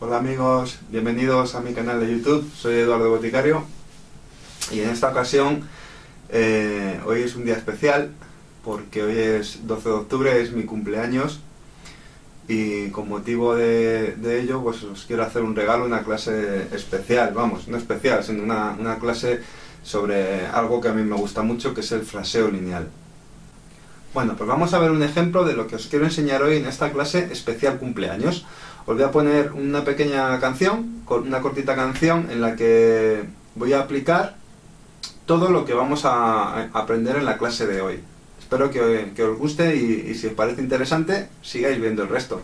Hola amigos, bienvenidos a mi canal de YouTube, soy Eduardo Boticario y en esta ocasión hoy es un día especial porque hoy es 12 de octubre, es mi cumpleaños y con motivo de ello pues os quiero hacer un regalo, una clase especial, vamos, no especial, sino una clase sobre algo que a mí me gusta mucho, que es el fraseo lineal. Bueno, pues vamos a ver un ejemplo de lo que os quiero enseñar hoy en esta clase especial cumpleaños. Os voy a poner una pequeña canción, una cortita canción en la que voy a aplicar todo lo que vamos a aprender en la clase de hoy. Espero que os guste y si os parece interesante, sigáis viendo el resto.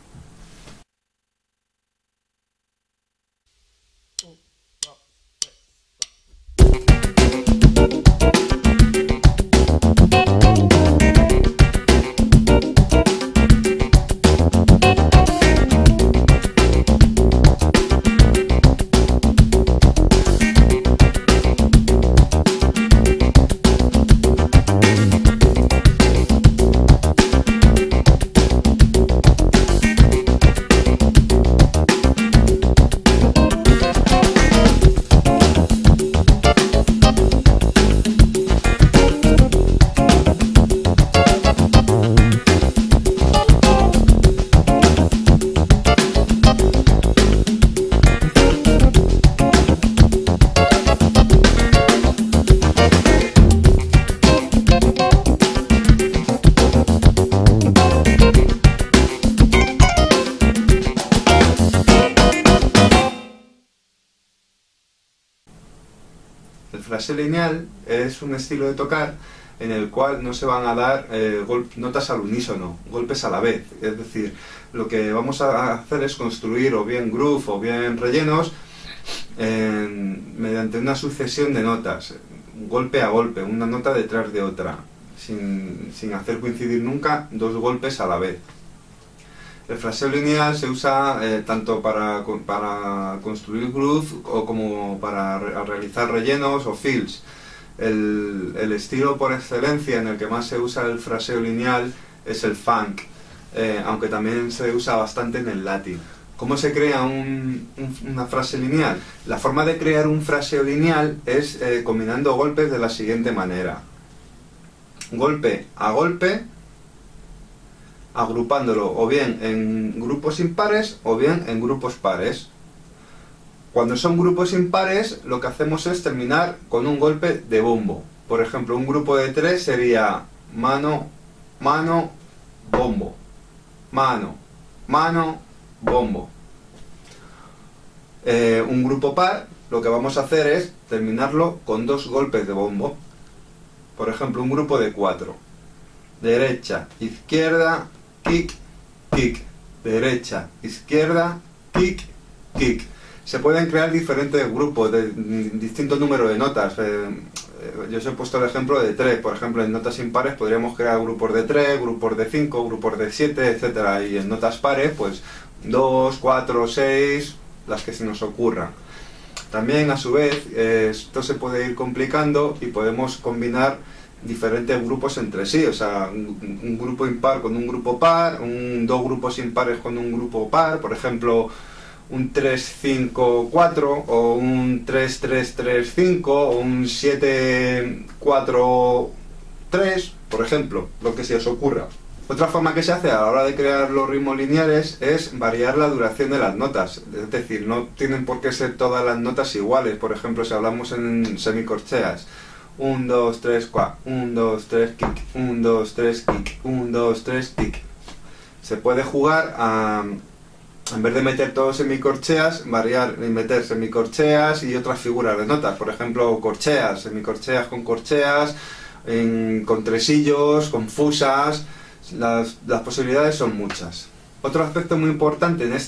El fraseo lineal es un estilo de tocar en el cual no se van a dar notas al unísono, golpes a la vez. Es decir, lo que vamos a hacer es construir o bien groove o bien rellenos mediante una sucesión de notas, golpe a golpe, una nota detrás de otra, sin hacer coincidir nunca dos golpes a la vez. El fraseo lineal se usa tanto para construir groove o como para realizar rellenos o fills. El estilo por excelencia en el que más se usa el fraseo lineal es el funk, aunque también se usa bastante en el latin. ¿Cómo se crea una frase lineal? La forma de crear un fraseo lineal es combinando golpes de la siguiente manera. Golpe a golpe, agrupándolo o bien en grupos impares o bien en grupos pares. Cuando son grupos impares, lo que hacemos es terminar con un golpe de bombo. Por ejemplo, un grupo de 3 sería mano, mano, bombo, mano, mano, bombo. Un grupo par, lo que vamos a hacer es terminarlo con dos golpes de bombo. Por ejemplo, un grupo de 4. Derecha, izquierda, kick, kick, derecha, izquierda, kick, kick. Se pueden crear diferentes grupos de distinto número de notas. Yo os he puesto el ejemplo de 3, por ejemplo, en notas impares podríamos crear grupos de 3, grupos de 5, grupos de 7, etc. Y en notas pares, pues 2, 4, 6, las que se nos ocurran. También, a su vez, esto se puede ir complicando y podemos combinar diferentes grupos entre sí, o sea, un grupo impar con un grupo par, dos grupos impares con un grupo par, por ejemplo, un 3-5-4 o un 3-3-3-5 o un 7-4-3, por ejemplo, lo que se os ocurra. Otra forma que se hace a la hora de crear los ritmos lineales es variar la duración de las notas, es decir, no tienen por qué ser todas las notas iguales. Por ejemplo, si hablamos en semicorcheas, 1, 2, 3, 4, 1, 2, 3, kick, 1, 2, 3, kick, 1, 2, 3, kick. Se puede jugar a, en vez de meter todos semicorcheas, variar y meter semicorcheas y otras figuras de notas. Por ejemplo, corcheas, semicorcheas con corcheas, con tresillos, con fusas. Las posibilidades son muchas. Otro aspecto muy importante en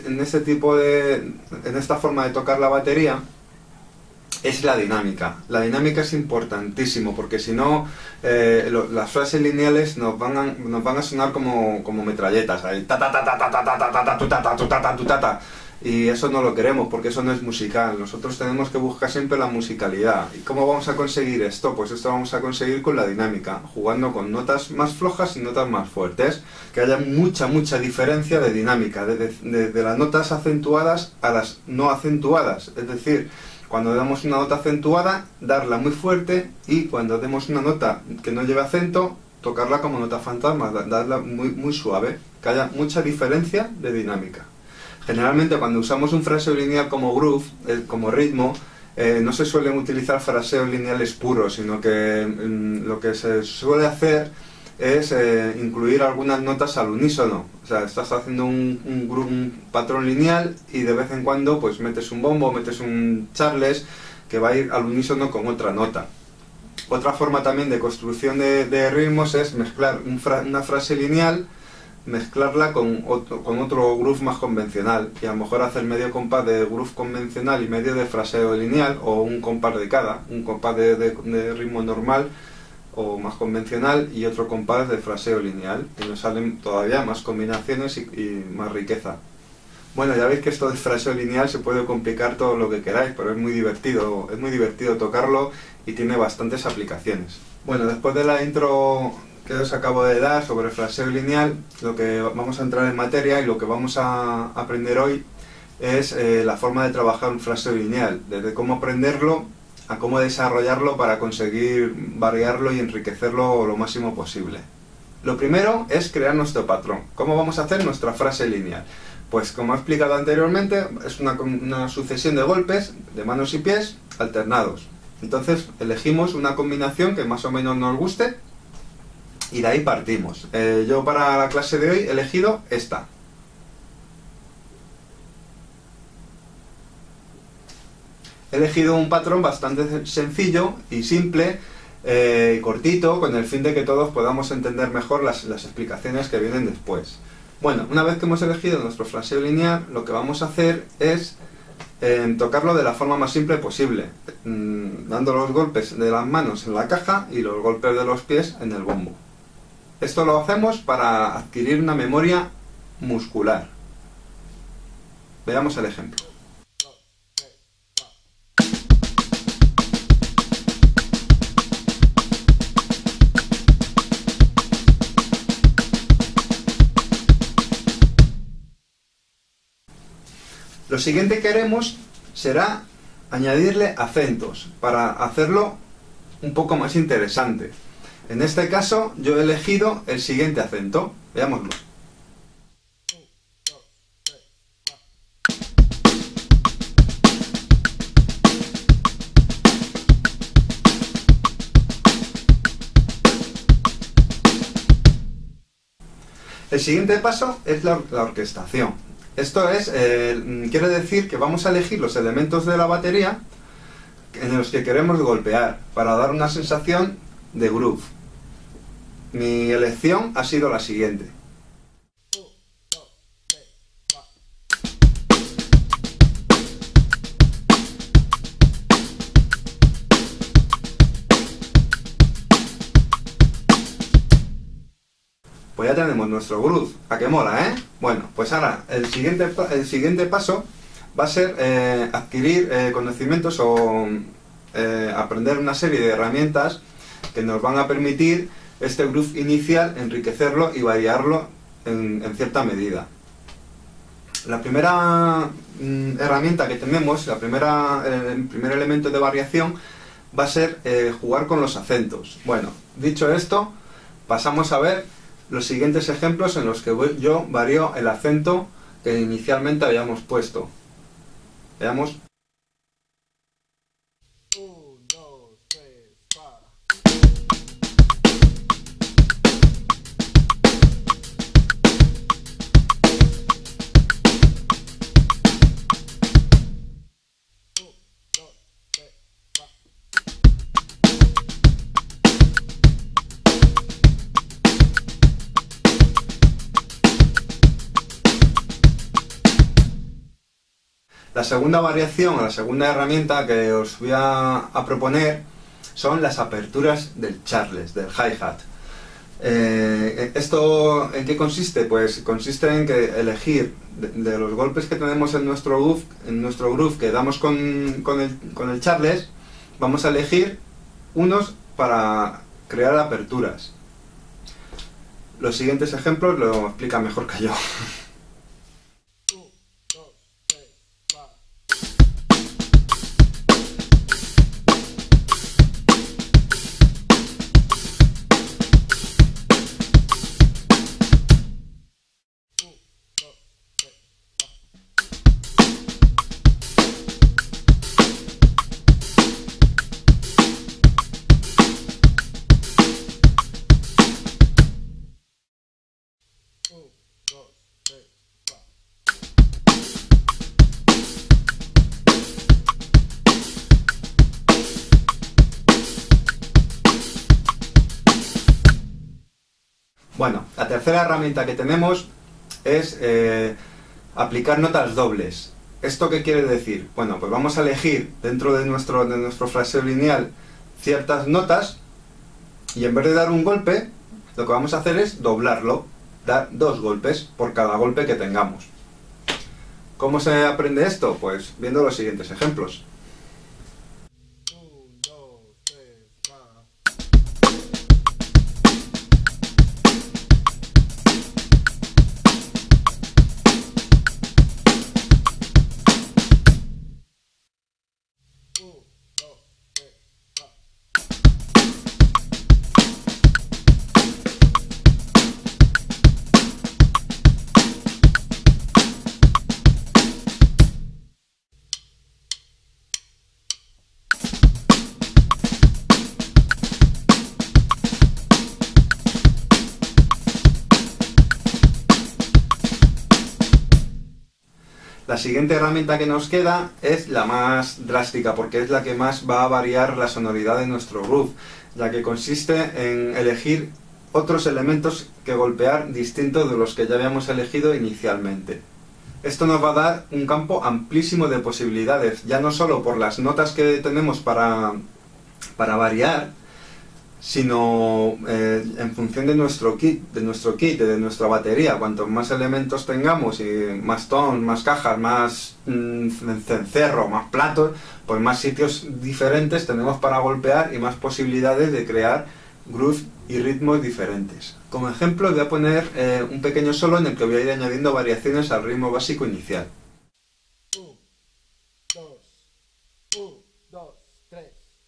esta forma de tocar la batería es la dinámica. La dinámica es importantísimo porque si no las frases lineales nos van a sonar como metralletas, ahí, ta ta ta ta ta ta ta ta ta ta ta ta ta ta ta. Y eso no lo queremos porque eso no es musical. Nosotros tenemos que buscar siempre la musicalidad. ¿Y cómo vamos a conseguir esto? Pues esto vamos a conseguir con la dinámica, jugando con notas más flojas y notas más fuertes. Que haya mucha diferencia de dinámica, de las notas acentuadas a las no acentuadas. Es decir, cuando damos una nota acentuada, darla muy fuerte, y cuando demos una nota que no lleve acento, tocarla como nota fantasma, darla muy suave. Que haya mucha diferencia de dinámica. Generalmente cuando usamos un fraseo lineal como groove, como ritmo, no se suelen utilizar fraseos lineales puros, sino que lo que se suele hacer es incluir algunas notas al unísono. O sea, estás haciendo un patrón lineal y de vez en cuando pues metes un bombo, metes un charles que va a ir al unísono con otra nota. Otra forma también de construcción de ritmos es mezclar una frase lineal, mezclarla con otro groove más convencional, y a lo mejor hacer medio compás de groove convencional y medio de fraseo lineal, o un compás de cada, un compás de ritmo normal o más convencional y otro compás de fraseo lineal, y nos salen todavía más combinaciones y más riqueza. Bueno, ya veis que esto de fraseo lineal se puede complicar todo lo que queráis, pero es muy divertido tocarlo y tiene bastantes aplicaciones. Bueno, después de la intro que os acabo de dar sobre el fraseo lineal, lo que vamos a entrar en materia y lo que vamos a aprender hoy es la forma de trabajar un fraseo lineal, desde cómo aprenderlo a cómo desarrollarlo para conseguir variarlo y enriquecerlo lo máximo posible. Lo primero es crear nuestro patrón. ¿Cómo vamos a hacer nuestra frase lineal? Pues como he explicado anteriormente, es una sucesión de golpes de manos y pies alternados. Entonces elegimos una combinación que más o menos nos guste y de ahí partimos. Yo para la clase de hoy he elegido esta. He elegido un patrón bastante sencillo y simple, cortito, con el fin de que todos podamos entender mejor las explicaciones que vienen después. Bueno, una vez que hemos elegido nuestro fraseo lineal, lo que vamos a hacer es tocarlo de la forma más simple posible, dando los golpes de las manos en la caja y los golpes de los pies en el bombo. Esto lo hacemos para adquirir una memoria muscular. Veamos el ejemplo. Lo siguiente que haremos será añadirle acentos para hacerlo un poco más interesante. En este caso yo he elegido el siguiente acento. Veámoslo. El siguiente paso es la orquestación. Esto es, quiere decir que vamos a elegir los elementos de la batería en los que queremos golpear para dar una sensación de groove. Mi elección ha sido la siguiente. Pues ya tenemos nuestro groove. ¿A qué mola, eh? Bueno, pues ahora el siguiente paso va a ser adquirir conocimientos o aprender una serie de herramientas que nos van a permitir este groove inicial, enriquecerlo y variarlo en cierta medida. La primera herramienta que tenemos, el primer elemento de variación, va a ser jugar con los acentos. Bueno, dicho esto, pasamos a ver los siguientes ejemplos en los que yo varío el acento que inicialmente habíamos puesto. Veamos. La segunda variación, la segunda herramienta que os voy a proponer son las aperturas del charles, del hi-hat. ¿Esto en qué consiste? Pues consiste en que elegir de los golpes que tenemos en nuestro groove que damos con el Charles, vamos a elegir unos para crear aperturas. Los siguientes ejemplos lo explica mejor que yo. Bueno, la tercera herramienta que tenemos es aplicar notas dobles. ¿Esto qué quiere decir? Bueno, pues vamos a elegir dentro de nuestro fraseo lineal ciertas notas y en vez de dar un golpe, lo que vamos a hacer es doblarlo, dar 2 golpes por cada golpe que tengamos. ¿Cómo se aprende esto? Pues viendo los siguientes ejemplos. La siguiente herramienta que nos queda es la más drástica porque es la que más va a variar la sonoridad de nuestro groove, ya que consiste en elegir otros elementos que golpear distintos de los que ya habíamos elegido inicialmente. Esto nos va a dar un campo amplísimo de posibilidades, ya no solo por las notas que tenemos para variar, sino en función de nuestro kit, de nuestra batería. Cuantos más elementos tengamos, y más toms, más cajas, más cencerro, más platos, pues más sitios diferentes tenemos para golpear y más posibilidades de crear groove y ritmos diferentes. Como ejemplo voy a poner un pequeño solo en el que voy a ir añadiendo variaciones al ritmo básico inicial. 1, 2, 1, 2, 3.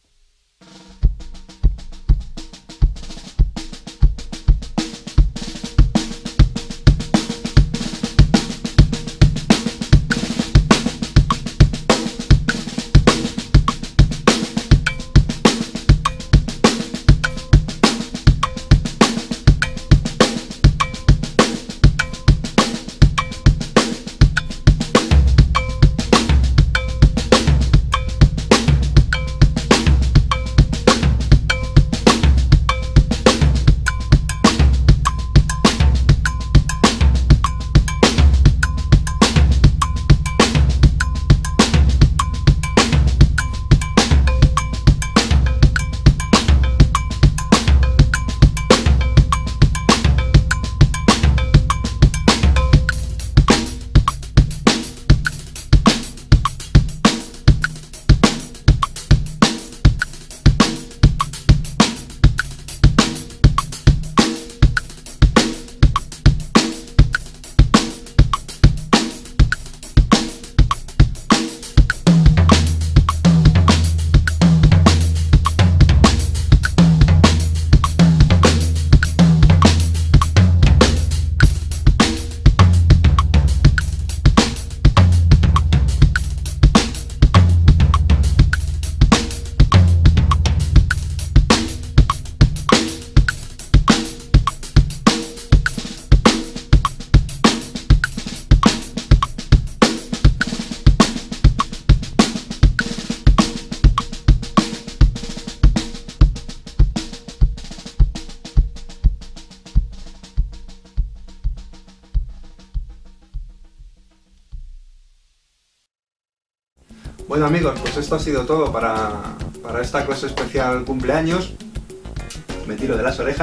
Bueno amigos, pues esto ha sido todo para esta clase especial cumpleaños. Me tiro de las orejas.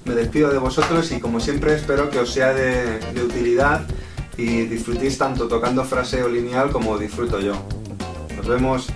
me despido de vosotros y como siempre espero que os sea de utilidad y disfrutéis tanto tocando fraseo lineal como disfruto yo. Nos vemos.